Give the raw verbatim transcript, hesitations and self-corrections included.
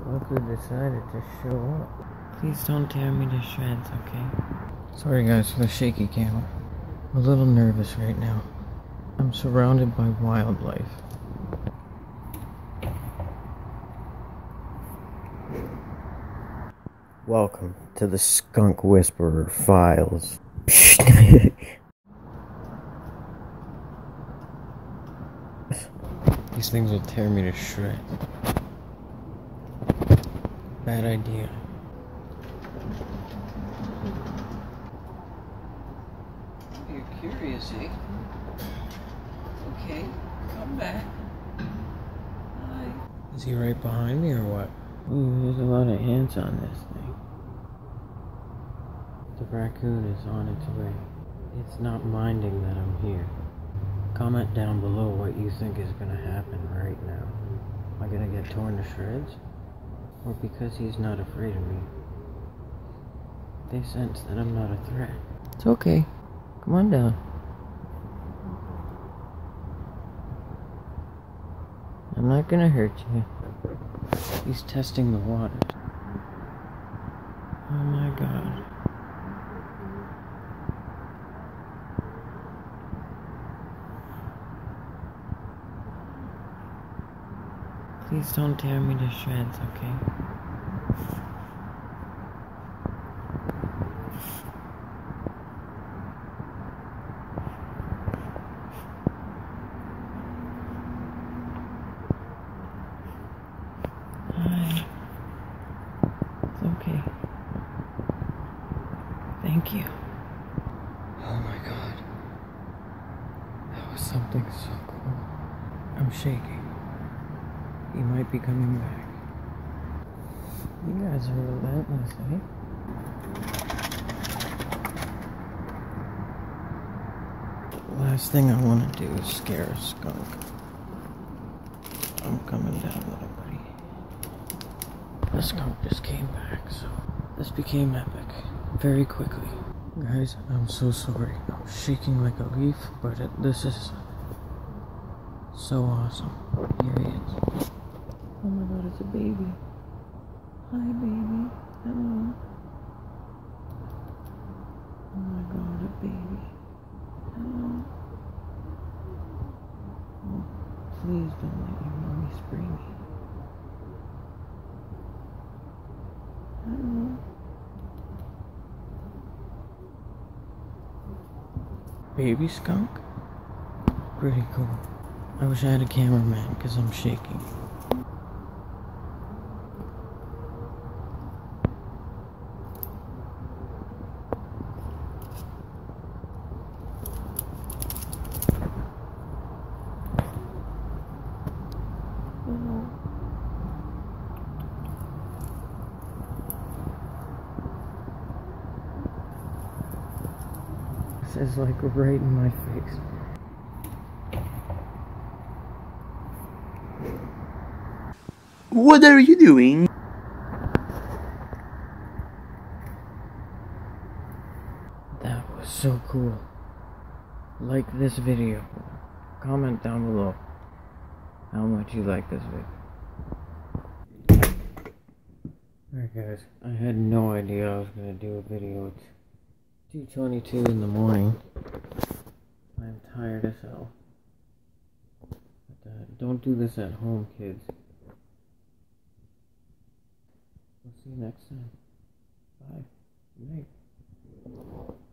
Look who decided to show up. Please don't tear me to shreds, okay? Sorry guys for the shaky camera. I'm a little nervous right now. I'm surrounded by wildlife. Welcome to the Skunk Whisperer Files. These things will tear me to shreds. Bad idea. You're curious, eh? Okay, come back. Hi. Is he right behind me or what? Ooh, there's a lot of ants on this thing. The raccoon is on its way. It's not minding that I'm here. Comment down below what you think is gonna happen right now. Am I gonna get torn to shreds? Or because he's not afraid of me, they sense that I'm not a threat. It's okay. Come on down. I'm not gonna hurt you. He's testing the waters. Oh my god. Please don't tear me to shreds, okay? Hi. It's okay. Thank you. Oh my god. That was something so cool. I'm shaking. He might be coming back. You guys are relentless, eh? The last thing I want to do is scare a skunk. I'm coming down, little buddy. The skunk just came back, so this became epic very quickly. Guys, I'm so sorry. I'm shaking like a leaf, but it, this is so awesome. Here he is. Oh my god, it's a baby. Hi, baby. Hello. Oh my god, a baby. Hello. Oh, please don't let your mommy spray me. Hello. Baby skunk? Pretty cool. I wish I had a cameraman because I'm shaking. This is like right in my face. What are you doing? That was so cool. Like this video. Comment down below how much you like this video. Alright guys, I had no idea I was gonna do a video. It's two twenty-two in the morning. I'm tired as hell. But, uh, don't do this at home, kids. We'll see you next time. Bye. Good night.